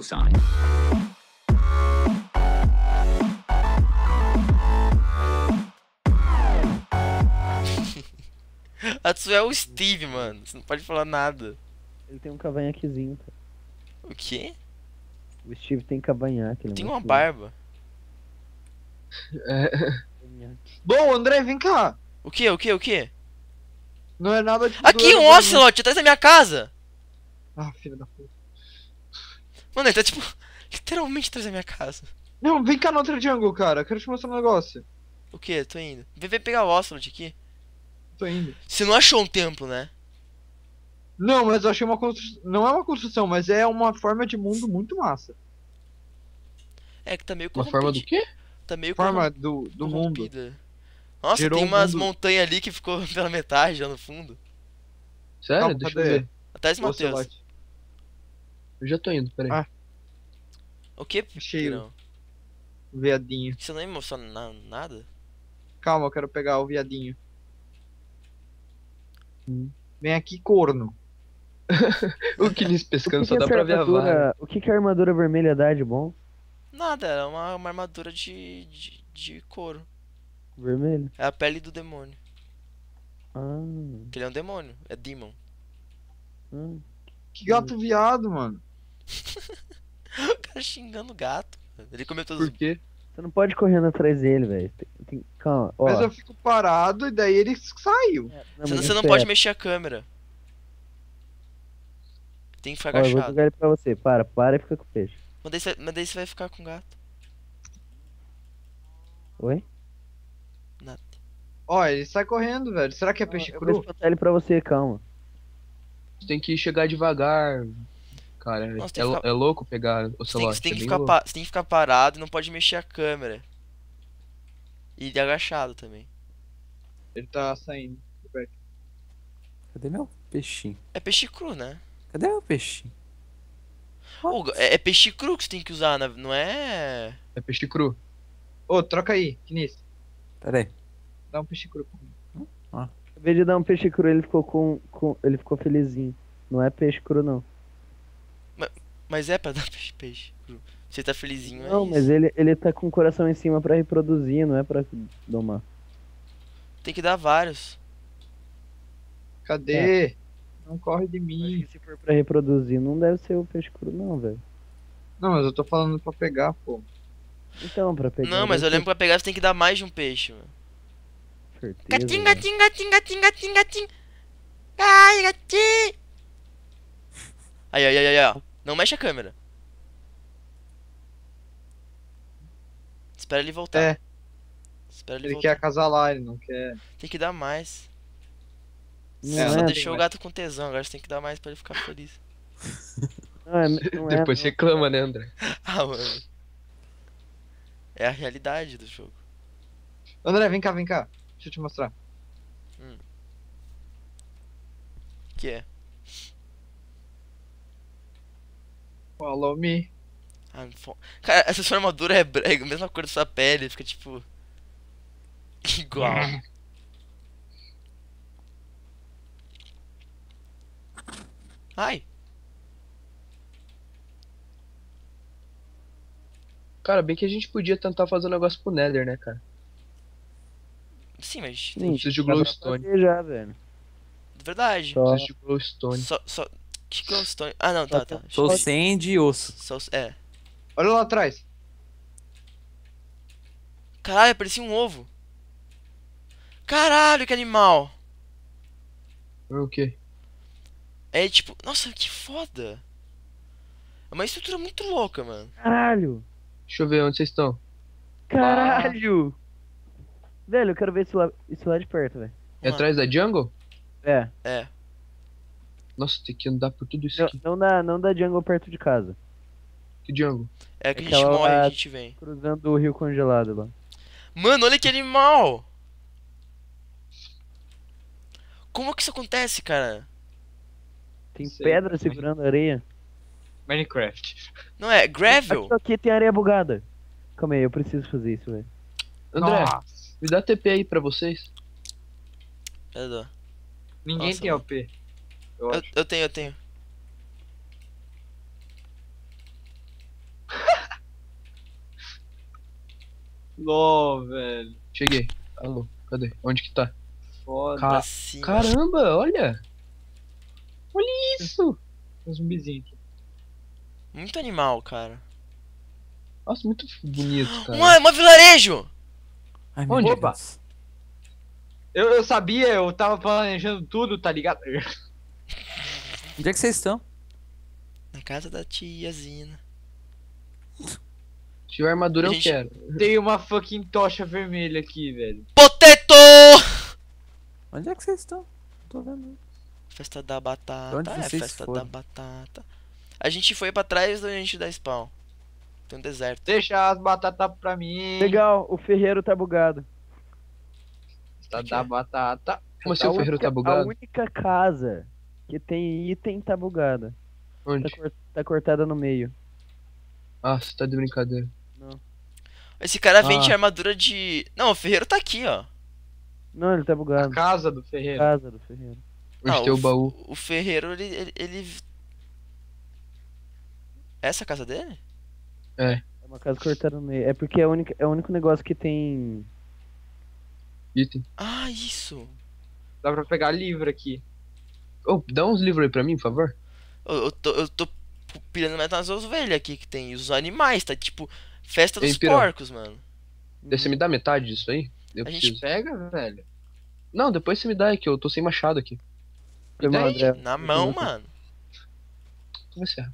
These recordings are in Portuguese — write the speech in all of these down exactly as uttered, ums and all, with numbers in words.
sign. A Tsu é o Steve, mano. Você não pode falar nada. Ele tem um cavanhaquezinho, cara. O quê? O Steve tem cavanhaque. Ele é Tem muito uma barba. É... cavanhaque. Bom, André, vem cá. O quê? O quê? O quê? Não é nada de... Aqui, um Ocelot atrás da minha casa! Ah, filho da puta. Mano, ele tá tipo, literalmente atrás da minha casa. Não, vem cá no outro jungle, cara. Quero te mostrar um negócio. O quê? Tô indo. Vem, vem pegar o Ocelot aqui. Tô indo. Você não achou um templo, né? Não, mas eu achei uma construção. Não é uma construção, mas é uma forma de mundo muito massa. É que tá meio Uma corrompido. forma do quê? Tá meio Forma do, do mundo. corrompida. Nossa, Gerou tem um umas mundo- montanhas ali que ficou pela metade lá no fundo. Sério? Calma, Deixa cadê? eu ver. Atrás do Matheus. Ocelot. Eu já tô indo, peraí. Ah. O que? Achei o Pirão? viadinho. Você não emociona na- nada? Calma, eu quero pegar o viadinho. Vem aqui, corno. O Kinis O pescando que só que dá essa pra ver a vara. armadura... O que, que a armadura vermelha dá de bom? Nada, é uma, uma armadura de, de, de couro. Vermelho? É a pele do demônio. Ah, Porque ele é um demônio, é demon. ah. Que gato viado, mano. O cara xingando o gato. Ele comeu todos Por os... quê? Você não pode correr atrás dele, velho. Tem, tem- Calma, ó. Mas eu fico parado e daí ele saiu. É, Você, mas não- você não espera. pode mexer a câmera. Tem que ficar Ó, eu vou agachado. jogar ele pra você. Para, para e fica com o peixe. Mas daí, você, mas daí você vai ficar com o gato. Oi? Nada. Ó, ele sai correndo, velho. Será que é peixe Eu vou cru? espantar ele pra você, calma. Você tem que chegar devagar. Cara, Nossa, é, tem que ficar- é louco pegar o Você tem, celular. você tem que ficar pa- você tem que ficar parado e não pode mexer a câmera. E agachado também. Ele tá saindo. Cadê meu peixinho? É peixe cru, né? Cadê meu peixinho? Ô, é, é peixe cru que você tem que usar, né? Não é... É peixe cru. Ô, troca aí, Kinis. Pera aí. Dá um peixe cru pra mim. Em vez de dar um peixe cru, ele ficou com, com. Ele ficou felizinho. Não é peixe cru, não. Mas é pra dar peixe, peixe cru. Você tá felizinho, é Não, isso. mas ele, ele tá com o coração em cima pra reproduzir, não é pra domar. Tem que dar vários. Cadê? Não corre de Acho mim. que se for pra reproduzir, não deve ser o peixe cru, não, velho. Não, mas eu tô falando pra pegar, pô. Então, pra pegar. Não, mas eu deve lembro que pra pegar você tem que dar mais de um peixe, mano. ter certeza, Gatinho, velho. gatinho, gatinho, gatinho, gatinho, gatinho. Ai, gatinho. Aí, aí, aí, aí, ó. Não mexe a câmera. Espera ele voltar. É, Espera ele, ele voltar. quer acasalar, ele não quer. Tem que dar mais. Não Você É, só é, deixou o gato com tesão, agora você tem que dar mais pra ele ficar feliz. Não é, não é, Depois não. reclama, né, André? Ah, mano. É a realidade do jogo. André, vem cá, vem cá. Deixa eu te mostrar. Que é? Follow me. Ah, fo- Cara, essa sua armadura é brega, a mesma cor da sua pele, fica tipo. Igual. Ai! Cara, bem que a gente podia tentar fazer um negócio pro Nether, né, cara? Sim, mas. Sim, Preciso de dá pra glowstone. fazer já, velho. Verdade. Só, Preciso de glowstone. Só. só... Que glowstone? Ah, não, tá, Só tá. tem- Sou sand e osso. Só... É. Olha lá atrás. Caralho, parecia um ovo. Caralho, que animal. O quê? É tipo. Nossa, que foda. É uma estrutura muito louca, mano. Caralho! Deixa eu ver onde vocês estão. Caralho! Velho, eu quero ver isso lá, isso lá de perto, velho. É Vamos lá. atrás da jungle? É, É. Nossa, tem que andar por tudo isso não, aqui. não dá, não dá jungle perto de casa. Que jungle? É que a gente Aquela morre e lá- a gente vem. Cruzando o rio congelado lá. Mano, olha que animal! Como que isso acontece, cara? Tem Sei, pedra mas- segurando a areia. Minecraft. Não é? Gravel? Aqui, aqui tem areia bugada. Calma aí, eu preciso fazer isso, velho. André, Nossa. me dá T P aí pra vocês. Eu dou. Ninguém Nossa, tem mano. O P. Eu Eu, acho. eu tenho, eu tenho. LOL, velho. Cheguei. Alô, cadê? Onde que tá? Foda. Ca- Pra cima. Caramba, olha! Olha isso! Um zumbizinho aqui. Muito animal, cara. Nossa, muito bonito, cara. Uma, uma vilarejo! Ai, meu Onde? Deus. Eu, eu sabia, eu tava planejando tudo, tá ligado? Onde é que vocês estão? Na casa da tiazinha. Se tiver armadura, Gente- eu quero. Tem uma fucking tocha vermelha aqui, velho. Potato! Onde é que vocês estão? Não tô vendo. Festa da batata. Onde É, vocês festa foram? da batata. A gente foi pra trás da gente da spawn. Tem um deserto. Deixa as batatas pra mim. Legal, o ferreiro tá bugado. Tá da batata. Como assim o ferreiro única, tá bugado? A única casa que tem item tá bugada. Tá, Onde? cor- tá cortada no meio. Ah, você tá de brincadeira. Esse cara vende Ah. armadura de. Não, o ferreiro tá aqui, ó. Não, ele tá A bugado. casa do ferreiro. Casa do ferreiro. Onde Ah, tem o f- baú. O ferreiro, ele, ele, ele. Essa é a casa dele? É uma casa cortada no meio. É porque é, a única, é o único negócio que tem. Item. Ah, isso. Dá pra pegar livro aqui. Oh, dá uns livros aí pra mim, por favor. Eu, eu tô, eu tô pirando mais nas ovelhas aqui que tem. E os animais, tá tipo. Festa Ei, dos pirão. porcos, mano. Daí Você me dá metade disso aí? Eu A gente preciso. Pega, velho. Não, depois você me dá, é que eu tô sem machado aqui. Foi mal, daí? André. Na mão, mano. Vai ser.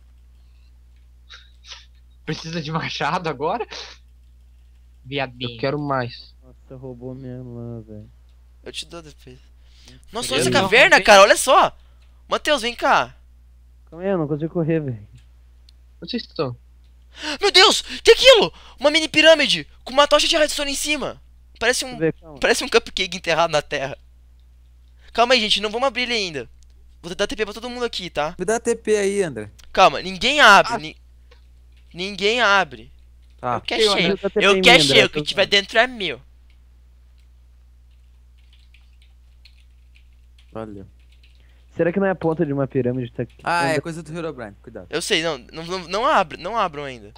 Precisa de machado agora? Viadinho. Eu quero mais. Nossa, roubou minha lã, velho. Eu te dou depois. Nossa, Eu olha essa não caverna, tenho. cara, olha só. Matheus, vem cá. Calma aí, eu não consigo correr, velho. Onde vocês estão? Meu Deus, que aquilo? Uma mini pirâmide com uma tocha de redstone em cima. Parece Deixa eu um, ver, calma. parece um cupcake enterrado na terra. Calma aí, gente, não vamos abrir ele ainda. Vou tentar T P pra todo mundo aqui, tá? Me dá T P aí, André. Calma, ninguém abre. Ah. ni- Ninguém abre. Tá. Eu quero eu cheio. Dá T P em Eu mim, quero André, cheio. O tô que tiver usando. dentro é meu. Valeu. Será que não é a ponta de uma pirâmide? Tá aqui? Ah, é André, coisa do Herobrine, cuidado. Eu sei, não, não, não, não abre, não abram ainda.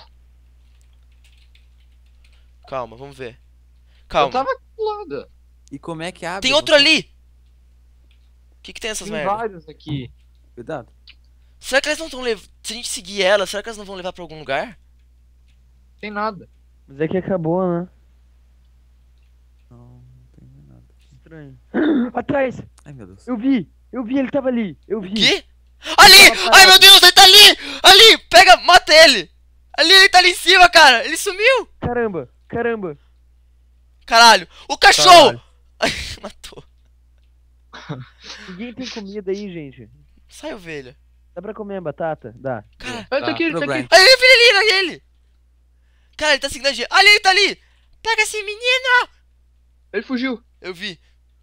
Calma, vamos ver. Eu Calma. tava aqui do lado. E como é que abre? Tem outro ali! O que que tem essas Tem merda? vários aqui. Cuidado. Será que elas não estão levando. Se a gente seguir elas, será que elas não vão levar pra algum lugar? Tem nada. Mas é que acabou, né? Não, não tem mais nada. Estranho. Atrás! Ai, meu Deus. Eu vi! Eu vi, ele tava ali! Eu vi! Que? Ali! Ai meu Deus, ele tá ali! Ali! Pega, mata ele! Ali, ele tá ali em cima, cara! Ele sumiu! Caramba! Caramba! Caralho! O cachorro! Ai, matou. Ninguém tem comida aí, gente. Sai, ovelha. Dá pra comer a batata? Dá. Cara, Ah, tá aqui, ele tá Herobrine. aqui. aí ele filho ali, olha ele! Cara, ele tá seguindo a gente. Ali, ele tá ali! Pega esse menino! Ele fugiu. Eu vi.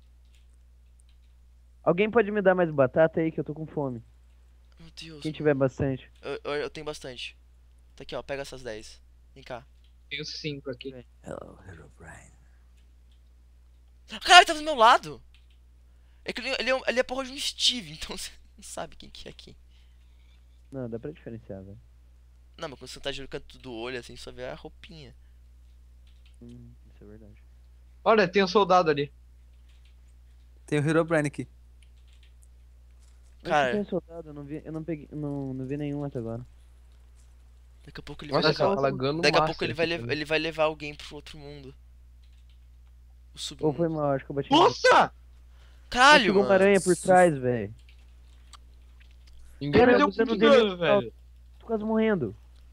Alguém pode me dar mais batata aí que eu tô com fome? Meu Deus. Quem tiver bastante. Eu, eu, eu tenho bastante. Tá aqui, ó. Pega essas dez. Vem cá. Tem os cinco aqui. Hello, Herobrine. Caralho, ele tá do meu lado! É que ele, ele, é- ele é porra de um Steve, então você não sabe quem que é quem. Não, dá pra diferenciar, velho. Não, mas quando você tá no canto do olho, assim, só vê a roupinha. Hum, isso é verdade. Olha, tem um soldado ali. Tem o Herobrine aqui. Mas Cara. que tem soldado? Eu não vi, eu não peguei, não, não vi nenhum até agora. Daqui a pouco ele Nossa, vai levar. tá lagando Daqui a massa pouco ele aqui vai, lev- também. ele vai levar alguém pro outro mundo. O Ou submundo. foi mal, acho que eu bati. Nossa! Caralho, Chegou uma mano. aranha por trás, velho. Ninguém Ele Cara, deu você não muito deu dano, nem- velho. Tô quase morrendo.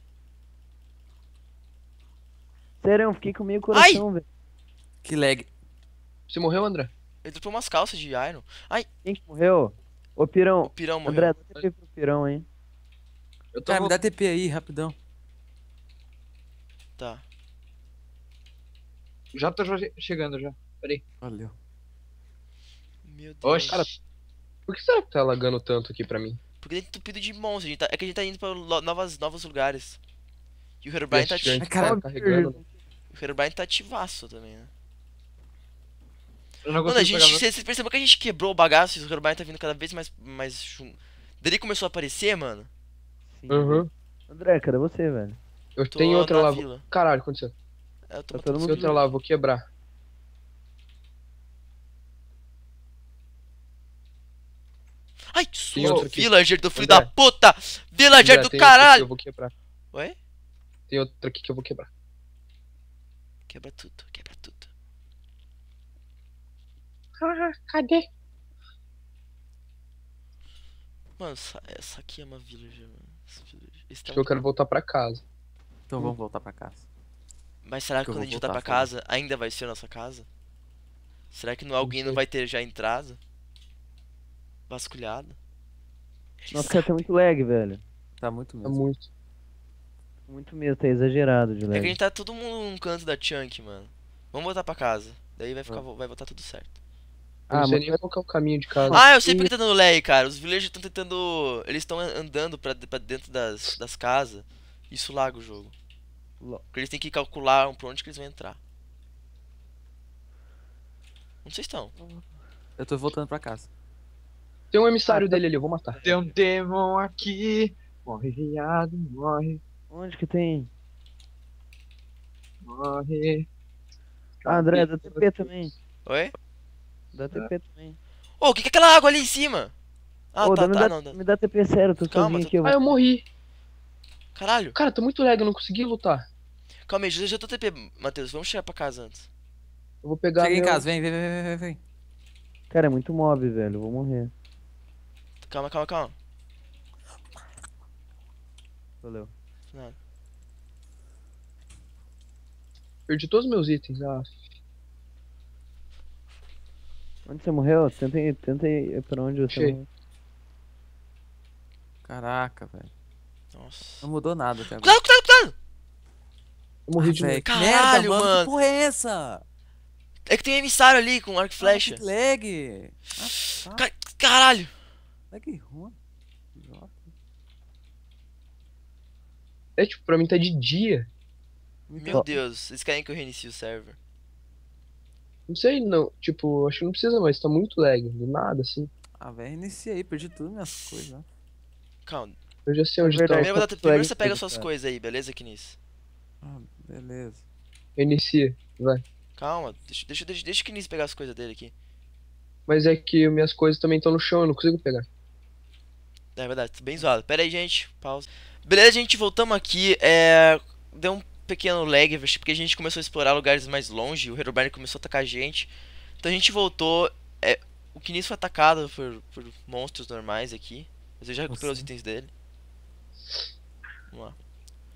Sério, eu fiquei com meio coração, velho. Que lag. Você morreu, André? Ele dropou umas calças de iron. Quem que morreu? Ô, O Pirão. pirão morreu. André, dá T P pro Pirão, hein. Eu tô Cara, me dá T P aí, rapidão. Tá. Já tô já chegando já. Valeu. Meu Deus. Oxe. Cara, Por que será que tá lagando tanto aqui pra mim? Porque tem entupido de monstros. A gente tá- é que a gente tá indo pra lo- novas, novos lugares. E o Herobrine tá, ati- Gigante Ai, cara, tá carregando. o Herobrine tá ativaço também, né? Eu não Mano, a consigo gente. pegar. Vocês perceberam que a gente quebrou o bagaço e o Herobrine tá vindo cada vez mais. mais chum... Dele começou a aparecer, mano. Sim. Uhum. André, cadê você, velho? Eu Tô tenho outra na lá. vila. Caralho, o que aconteceu? É, eu tô Tá matando todo Esse mundo outro lá, eu vou quebrar. Ai, que Tem susto, outro aqui. villager do filho André. da puta! Villager André, do tem outro aqui, eu caralho! vou quebrar. Oi? Tem outro aqui que eu vou quebrar. Quebra tudo, quebra tudo. Ah, cadê? Mano, essa, essa aqui é uma villager, mano. Essa villager- Esse tá Acho que eu muito- quero voltar pra casa. Então vamos voltar pra casa. Mas será que que eu quando a vou gente voltar pra voltar, foda-se. casa, ainda vai ser a nossa casa? Será que não, alguém não sei. vai ter já entrado? Vasculhado? Ele Nossa, cara, sabe. tá muito lag, velho. Tá muito Tá mesmo. muito. Muito mesmo, tá exagerado de É que a lag. gente tá todo mundo num canto da Chunk, mano. Vamos voltar pra casa. Daí vai ficar, Ah. vai voltar tudo certo. Eu Ah, não sei mas nem qual que é o caminho de casa. Ah, eu sei porque tá dando lag, cara. Os villagers estão tentando. Eles estão andando pra, pra dentro das, das casas. Isso laga o jogo. Lo- Porque eles têm que calcular pra onde que eles vão entrar. Onde vocês estão? Eu tô voltando pra casa. Tem um emissário Ah, tá- dele ali, eu vou matar. Tem um demon aqui. Morre, viado, morre, Onde que tem? morre. Ah, André, dá T P também. Oi? Dá T P também. Ô, o que que é aquela água ali em cima? Ah, Ô, tá, dá- me, tá, dá, não, dá. me dá T P sério, eu tô Calma, sozinho tô- aqui. Eu Ah, eu vou... morri. Caralho. Cara, tô muito lag, eu não consegui lutar. Calma aí, já, já tô T P, Matheus. Vamos chegar pra casa antes. Eu vou pegar Chega em meu... casa, vem, vem, vem, vem, vem, vem. Cara, é muito mob, velho. Eu vou morrer. Calma, calma, calma. Valeu. Nada. Perdi todos os meus itens. Ah, Onde você morreu? Tenta ir, tenta ir pra onde você Achei. morreu. Caraca, velho. Nossa. Não mudou nada até agora. Cuidado, cuidado, cuidado! eu morri de novo. Véi, que Caralho, merda, mano. mano. Que porra é essa? É que tem um emissário ali com arco e flecha. Ah, que lag. Ah, tá. Ca- Caralho! Lag ruim. Idiota. É, tipo, pra mim tá de dia. Meu Deus, eles querem que eu reinicie o server. Não sei, não. Tipo, acho que não precisa mais, tá muito lag. Do nada, assim. Ah, velho, inicia aí, perdi tudo minhas coisas. Né? Calma. Eu já sei É onde verdade. tá. Primeiro, eu vou dar- tá primeiro lag você pega tudo, suas cara. coisas aí, beleza, Kinis? Ah, beleza. Inicia, vai. Calma, deixa, deixa, deixa, deixa o Kinis pegar as coisas dele aqui. Mas é que minhas coisas também estão no chão, eu não consigo pegar. É verdade, tô bem zoado. Pera aí, gente, pausa. Beleza, gente, voltamos aqui. É... Deu um pequeno lag, porque a gente começou a explorar lugares mais longe. O Herobrine começou a atacar a gente. Então a gente voltou. É... O Kinis foi atacado por, por monstros normais aqui. Mas ele já recuperou os Nossa. itens dele. Vamos lá.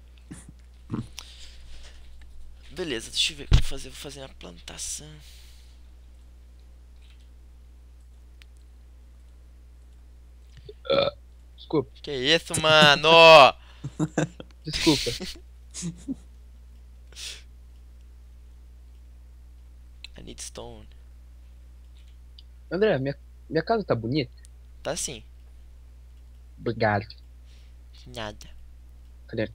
Beleza, deixa eu ver o que eu vou fazer. Vou fazer uma plantação. Desculpa, Que isso, mano? desculpa. I need stone. André, minha, minha casa tá bonita? Tá sim. Obrigado. Nada. Cadê?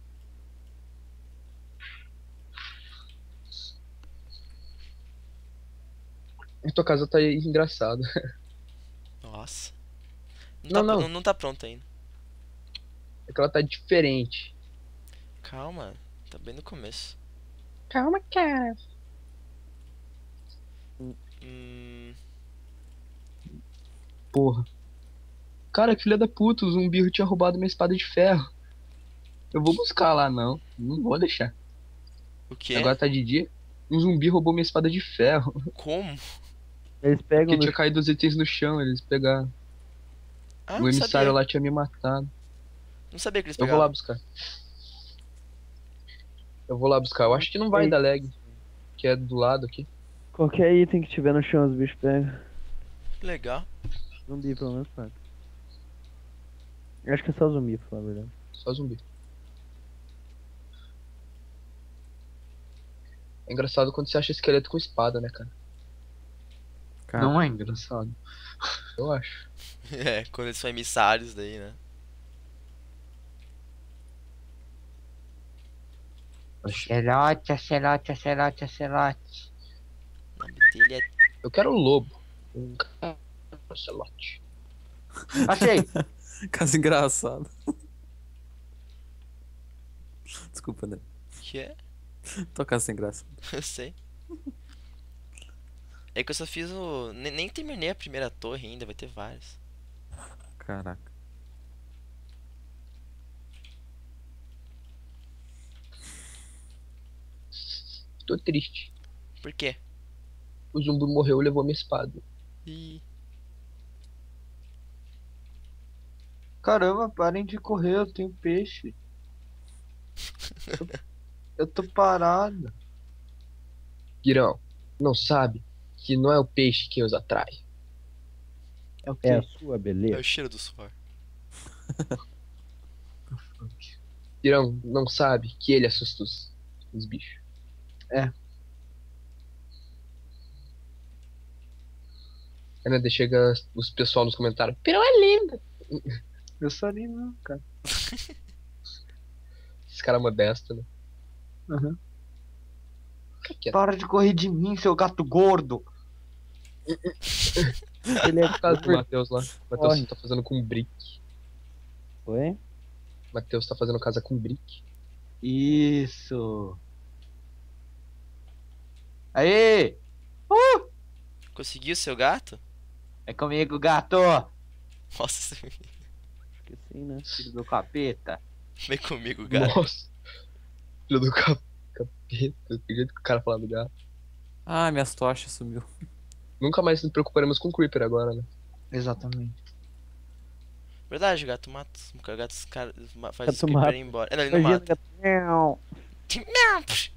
A tua casa tá engraçada. Nossa. Não, Não, tá, não. Não, não tá pronto ainda. É que ela tá diferente. Calma, tá bem no começo. Calma, cara. Hum, Porra. Cara, filha da puta, o zumbi tinha roubado minha espada de ferro. Eu vou buscar lá, não. Não vou deixar. o quê? Agora tá de dia. Um zumbi roubou minha espada de ferro. Como? Eles pegam Porque no... tinha caído os itens no chão, eles pegaram. Ah, o não emissário sabia. lá tinha me matado. Não sabia que eles Eu vou pegavam. lá buscar. Eu vou lá buscar. Eu acho que não vai dar lag. Que é do lado aqui. Qualquer item que tiver no chão, os bichos pegam. Legal. Zumbi, pelo menos, paga. Eu acho que é só zumbi, pra falar a verdade. Só zumbi. É engraçado quando você acha esqueleto com espada, né, cara? Cara, Não é engraçado. Eu acho. É, quando eles são emissários daí, né? Ocelote, ocelote, ocelote, ocelote. O nome dele é. Eu quero o lobo. Um ocelote. Achei. casa engraçada. Desculpa, né? Que é? Tocar sem graça. Eu sei. É que eu só fiz o. Nem, nem terminei a primeira torre ainda, vai ter várias. Caraca. Tô triste. Por quê? O zumbi morreu e levou minha espada. Ih. Caramba, parem de correr, eu tenho peixe. Eu, eu tô parado. Pirão, não sabe que não é o peixe que os atrai. É o quê? É a sua É beleza. o cheiro do suor. Pirão, não sabe que ele assusta os, os bichos. É. Aí né, chega os pessoal nos comentários. Pirão é lindo. Eu sou ali não, cara. Esse cara modesto, né? Uhum. Fica quieto. Para de correr de mim, seu gato gordo. Ele é Por causa do gordo. Matheus lá. Corre. Matheus tá fazendo com brick. Oi? Matheus tá fazendo casa com brick. Isso. Aê! Conseguiu seu gato? É comigo, gato. Nossa, Acho que sim, né? Filho do capeta. vem comigo, gato. Nossa. Filho do cap... capeta. Que jeito que o cara fala do gato. Ah, minhas tochas sumiu. Nunca mais nos preocuparemos com o Creeper agora, né? Exatamente. Verdade, o gato mata. O gato os cara, ma- faz Gato os creeper mata. ir embora. É, não, ele não Imagina, mata. gato. Não. Não, psh.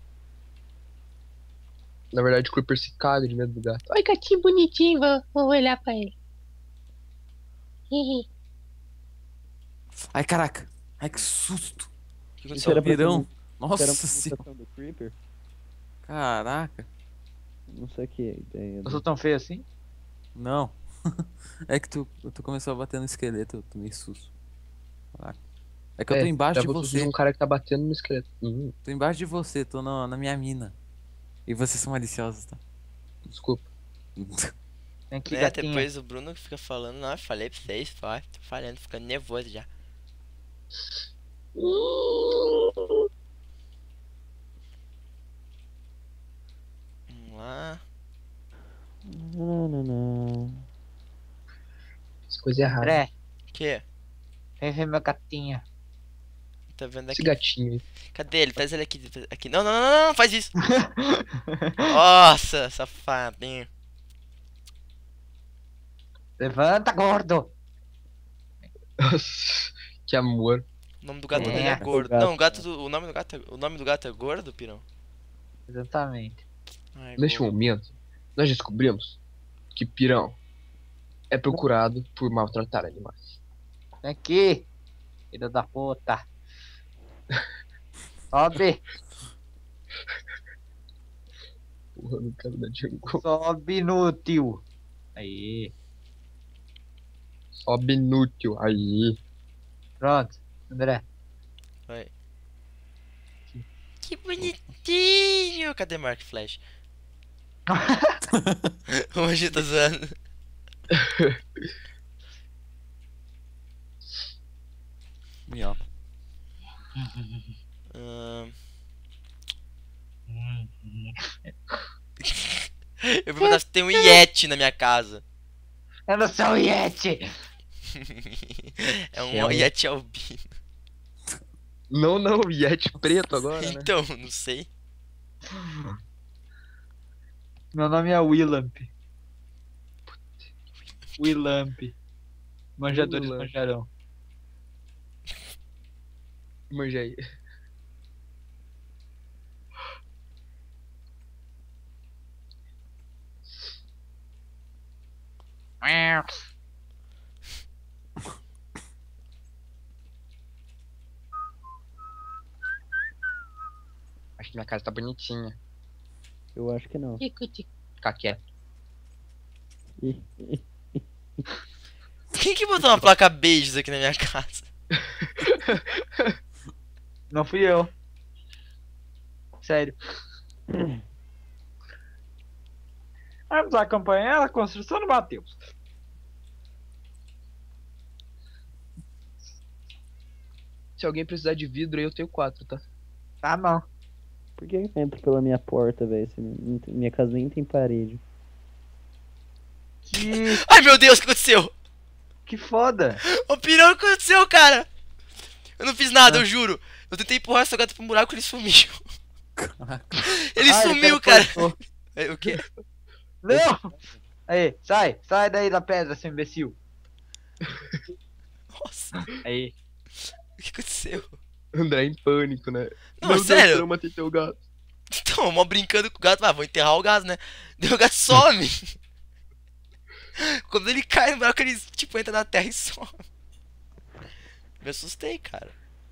Na verdade, o Creeper se caga de medo do gato. Oi, gatinho bonitinho, vou, vou olhar pra ele. Hihi. Ai, caraca. Ai, que susto. O que Isso aconteceu? era pra Virão. ser Nossa Era uma senhora. mutação do Creeper? Caraca. Não sei o que é ideia. Eu sou tão feio assim? Não. É que tu, tu começou a bater no esqueleto, eu tomei susto. Caraca. É que eu tô embaixo já de vou você. surgir um cara que tá batendo no esqueleto. Hum, Tô embaixo de você, tô na, na minha mina. E vocês são maliciosos, tá? desculpa. Vem aqui, É, gatinho. depois o Bruno fica falando, não, eu falei pra vocês, ó, tô falhando, ficando nervoso já. Vamos lá. Não, não, não. Essa coisa é errada. André, O quê? vem ver meu gatinho. Tá vendo Esse aqui? gatinho aí. Cadê ele? Traz ele aqui, aqui. Não, não, não, não, não, faz isso. Nossa, safadinho. Levanta, gordo. Nossa, que amor. O nome do gato É, dele é o gordo. gato, Não, o gato do, o nome do gato, é- o nome do gato é gordo, Pirão? Exatamente. Ai, Neste gordo. momento, nós descobrimos que Pirão é procurado por maltratar animais. Vem aqui. Filho da puta. Sobe. Porra, não quero dar jungle. Sobe, inútil. Aí. Sobe inútil. Aí. Pronto. André. Vai. Que bonitinho. Cadê Mark Flash? Hoje tá zoando. Miau. Ahn. Eu vou perguntar se tem um Yeti na minha casa. Eu não sou o Yeti. É um Chama. Yeti albino. Não, não, Yeti preto agora, né? Então, não sei. Meu nome é Willamp. Willamp. Manjadores Willamp. manjarão. Manja aí. Acho que minha casa tá bonitinha. Eu acho que não. Tico, tico. Ficar quieto. Ih, Quem que botou uma placa beijos aqui na minha casa? Não fui eu. Sério. Vamos acompanhar a construção do Matheus. Se alguém precisar de vidro aí, eu tenho quatro, tá? Tá bom. Por que eu entro pela minha porta, velho? Se não tem- Minha casa nem tem parede. Que, Ai, meu Deus, o que aconteceu? que foda. Ô, pirão, o que aconteceu, cara? Eu não fiz nada, eu juro. Eu tentei empurrar seu gato pro buraco e ele sumiu. Caraca. Ele Ah, sumiu, cara. teleportou. É, o quê? Não! Aí, sai, sai daí da pedra, seu imbecil. Nossa, Aí. o que aconteceu? André em pânico, né? Não, Meu sério. Deus, eu matei teu gato. Então, mó brincando com o gato. Ah, vou enterrar o gato, né? Daí o gato some. Quando ele cai no buraco, ele, tipo, entra na terra e some. Me assustei, cara.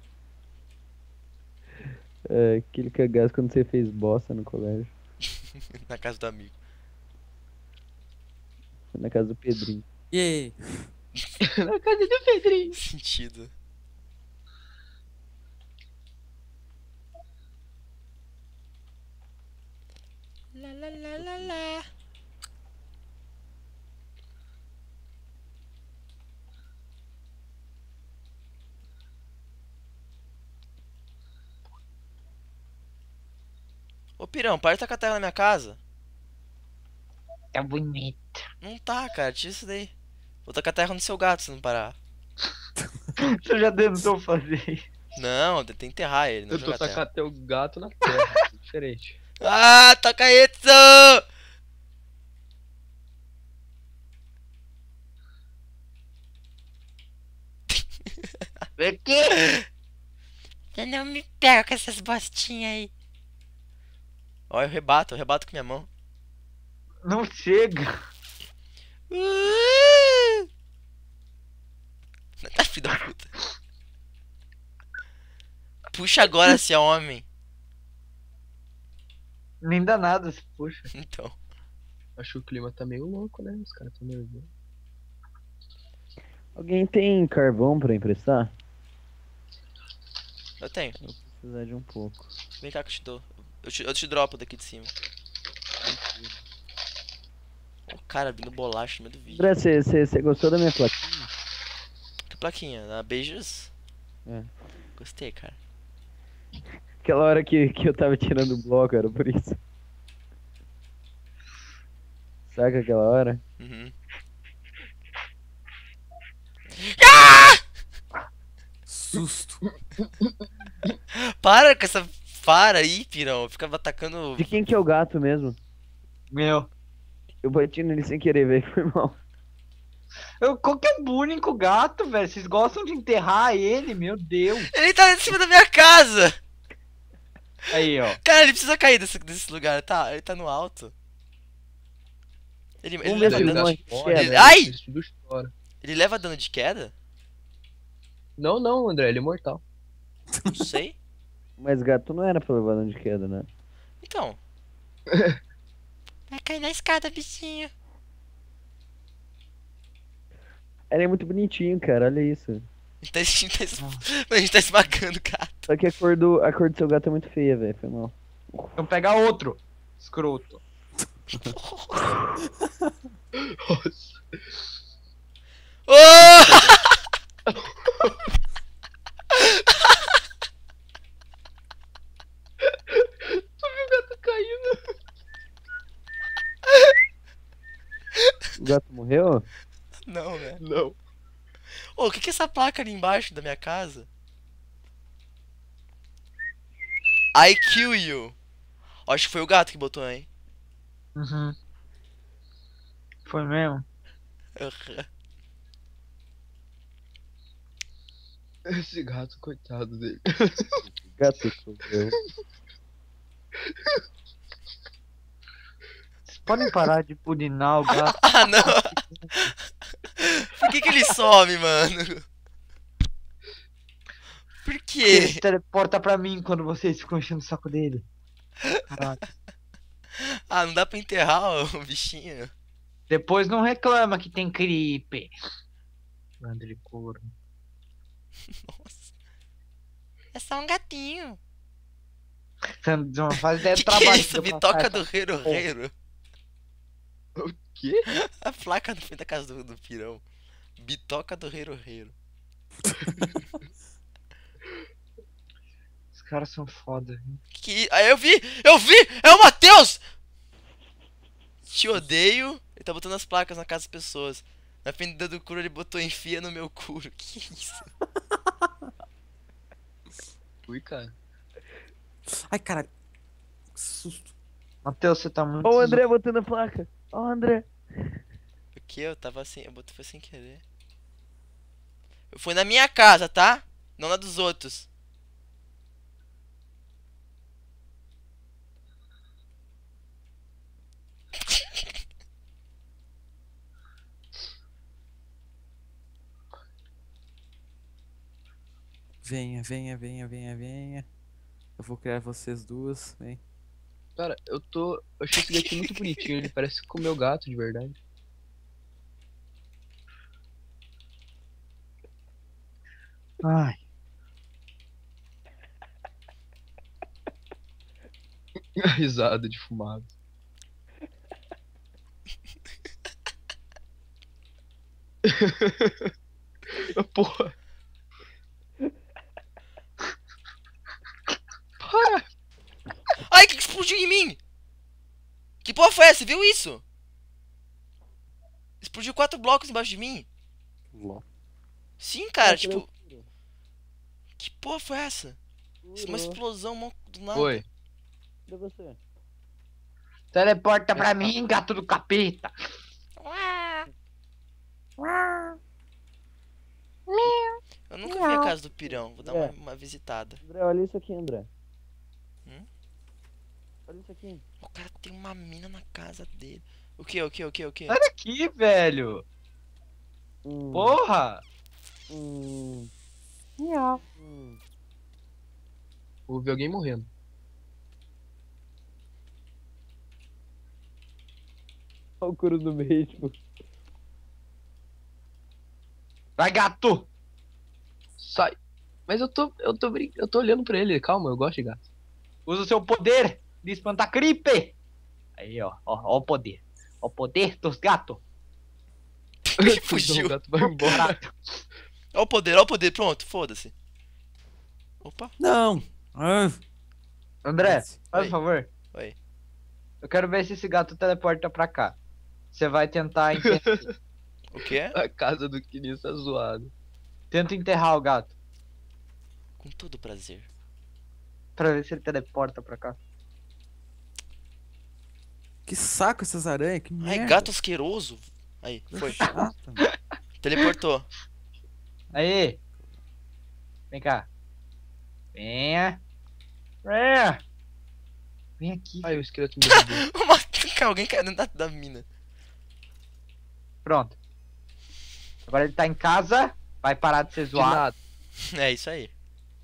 É, aquele cagaço quando você fez bosta no colégio. Na casa do amigo. Na casa do Pedrinho. Yay! Na casa do Pedrinho. Sentido. Lá, lá, lá, lá, lá. Ô, pirão, para de tacar terra na minha casa. Tá bonito. Não tá, cara, tira isso daí. Vou tacar terra no seu gato se não parar. Você já tentou fazer isso. Não, tem que enterrar ele, não Eu tô jogar terra. tacando teu gato na terra. Diferente. Ah, toca isso! Por quê? Eu não me pego com essas bostinhas aí. Ó, eu rebato, eu rebato com minha mão. Não chega. Uh! Tá, filho da puta. Puxa agora, se é homem. Nem dá nada se puxa. Então. Acho que o clima tá meio louco, né? Os caras tão nervosos. Alguém tem carvão pra emprestar? Eu tenho. Vou precisar de um pouco. Vem cá que eu te dou. Eu te, eu te dropo daqui de cima. O cara abrindo bolacha no meio do vídeo. André, você- você você gostou da minha plaquinha? Que plaquinha? Na Beijos? É. Gostei, cara. Aquela hora que, que eu tava tirando o bloco, era por isso. Saca aquela hora? Uhum. Susto. Para com essa. Para aí, pirão. Fica atacando. De quem que é o gato mesmo? Meu. Eu bati nele sem querer, velho, foi mal. Eu, qual que é o bullying com o gato, velho? Vocês gostam de enterrar ele, meu Deus. Ele tá em cima da minha casa! Aí, ó. Cara, ele precisa cair desse, desse lugar. Tá, ele tá no alto. Ele, ele Vamos ver leva se ele dano. morre de queda. Ele- Ai! Isso tudo estoura. Ele leva dano de queda? Não, não, André, ele é mortal. Não sei. Mas gato não era pra levar dano de queda, né? Então. Vai cair na escada, bichinho. Ele é muito bonitinho, cara, olha isso. A gente tá, a gente tá, es- a gente tá esmagando o cara. Só que a cor do, a cor do seu gato é muito feia, velho, foi mal. Então pega outro. Escroto. Nossa. Oh! Tu viu o gato caindo? O gato morreu? Não, né? Não. Ô, o que que é essa placa ali embaixo da minha casa? I kill you. Acho que foi o gato que botou, hein? Uhum. Foi mesmo? Aham. Esse gato, coitado dele. Gato morreu. Vocês podem parar de purinar o gato? Ah, não. Por que que ele some, mano? Por Ele quê? se teleporta pra mim quando vocês ficam enchendo o saco dele. Caralho. Ah, não dá pra enterrar o bichinho. Depois não reclama que tem creeper. Bando de couro. Nossa. É só um gatinho. Você não faz ideia do Que que trabalho é isso? deu Me pra toca fazer. do Reiro Reiro. O quê? A placa no fim da casa do, do pirão. Bitoca do Reiro Reiro. caras são foda. Que... Aí eu vi! Eu vi! É o Matheus! Te odeio. Ele tá botando as placas na casa das pessoas. Na fenda do Kuro ele botou enfia no meu Kuro. Que isso? Ui, cara. Ai, caralho. Que susto. Matheus, você tá muito. Ó o André botando a placa. Ó o André. O que? Eu tava assim, eu botei foi sem querer. Eu fui na minha casa, tá? Não na dos outros. Venha, venha, venha, venha, venha. Eu vou criar vocês duas, vem. Cara, eu tô. Eu achei esse gatinho muito bonitinho. Ele parece com o meu gato, de verdade. Ai. A risada de fumado. Porra. Para. Ai, que explodiu em mim? Que porra foi essa? Você viu isso? Explodiu quatro blocos embaixo de mim. Ló. Sim, cara, Ah, que tipo... Que porra foi essa? Uma explosão mó do nada. Oi. Cadê você? Teleporta pra mim, gato do capeta. Eu nunca vi a casa do pirão. Vou dar uma, É. uma visitada. André, olha isso aqui, André. Hum? Olha isso aqui. O cara tem uma mina na casa dele. O que, o que, o que, o que? Sai daqui, velho. Hum, Porra. hum, hum. Ouvi alguém morrendo. Olha o couro no meio, tipo. Vai, gato. Sai. Mas eu tô. Eu tô brin... Eu tô olhando pra ele. Calma, eu gosto de gato. Usa o seu poder de espantar creeper. Aí, ó. Ó, ó o poder. Ó o poder dos gatos. Ele fugiu. O gato vai embora. Ó o poder, ó o poder. Pronto, foda-se. Opa. Não! Ah, André, Esse. faz Oi. um favor. Oi. Eu quero ver se esse gato teleporta pra cá. Você vai tentar enterrar. O que é? A casa do Kinis tá zoada. Tenta enterrar o gato. Com todo prazer. Pra ver se ele teleporta pra cá. que saco essas aranhas, que Ai, merda. gato asqueroso. Aí, foi. Chata. Teleportou. Aí. Vem cá. Venha. Venha. Vem aqui. Ai, o esqueleto me derrubou. Uma- Alguém caiu dentro da, da mina. Pronto. Agora ele tá em casa. Vai parar de ser De zoado. nada. É isso aí.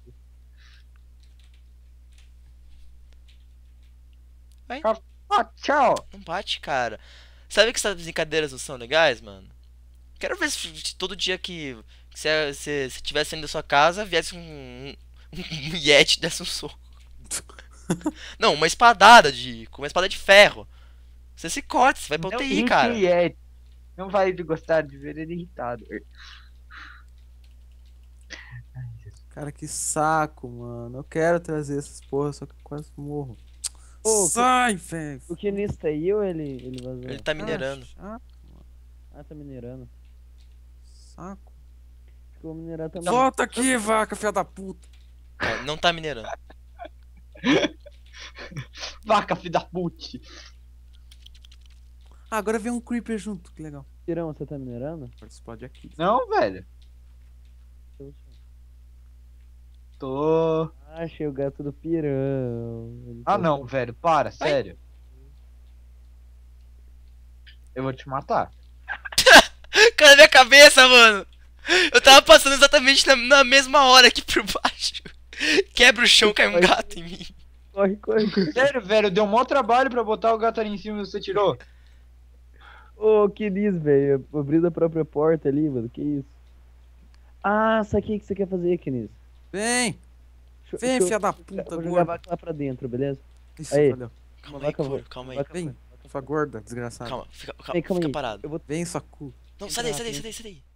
Ah, tchau. Não bate, cara. Sabe que essas brincadeiras não são legais, mano? Quero ver se todo dia que você se, se tivesse saindo da sua casa, viesse um, um, um Yeti desse um soco. Não, uma espadada de. Com uma espada de ferro. Você se corta, você vai pra U T I, Não cara. é. Não vai de gostar de ver ele irritado. Cara, que saco, mano. Eu quero trazer essas porra, só que eu quase morro. Ô, Sai, velho. O Kinis tá aí ou ele, ele vazou? Ele tá minerando. Ah, Ah, tá minerando. saco. Acho que eu vou minerar também. Volta aqui, vaca, filha da puta. Não, não tá minerando. Vaca, filho da pute. Ah, agora vem um creeper junto, que legal. Tirão, você tá minerando? Agora explode aqui. Não, velho. Tô. Ah, achei o gato do pirão. Ele Ah, tá- não, velho. Para, sério. Eu vou te matar. Cara, minha cabeça, mano. Eu tava passando exatamente na, na mesma hora aqui por baixo. Quebra o chão, cai um gato em mim. Corre, corre, corre. Sério, velho. Deu um maior trabalho pra botar o gato ali em cima e você tirou. Ô, Kinis, velho. Abrindo a própria porta ali, mano. Que isso? Ah, saquei o que você quer fazer, Kinis. Vem! Deixa- Vem, deixa eu- filha da puta, Vou jogar a gorda. vaca lá pra dentro, beleza? Isso, Aí. valeu. Calma Uma aí, vaca Kuro, voa. calma aí. Vaca Vem. voa, vaca Sua gorda, desgraçada. Calma, fica, calma, Vem, calma fica aí. parado. Eu vou... Vem, sua cu. Não, sai daí, sai daí, sai daí, sai daí.